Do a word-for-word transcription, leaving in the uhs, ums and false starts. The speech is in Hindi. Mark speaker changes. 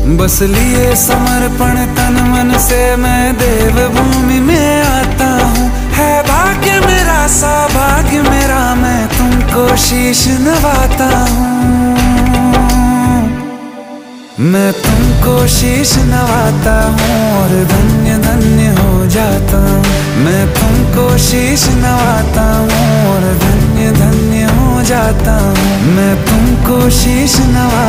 Speaker 1: बस लिए समर्पण तन मन से मैं देव भूमि में आता हूँ। है भाग्य मेरा सौभाग्य मेरा मैं तुमको शीश नवाता हूँ। मैं तुमको शीश नवाता हूँ और धन्य धन्य हो जाता हूँ। मैं तुमको शीश नवाता हूँ और धन्य धन्य हो जाता हूँ। मैं तुमको शीश नवा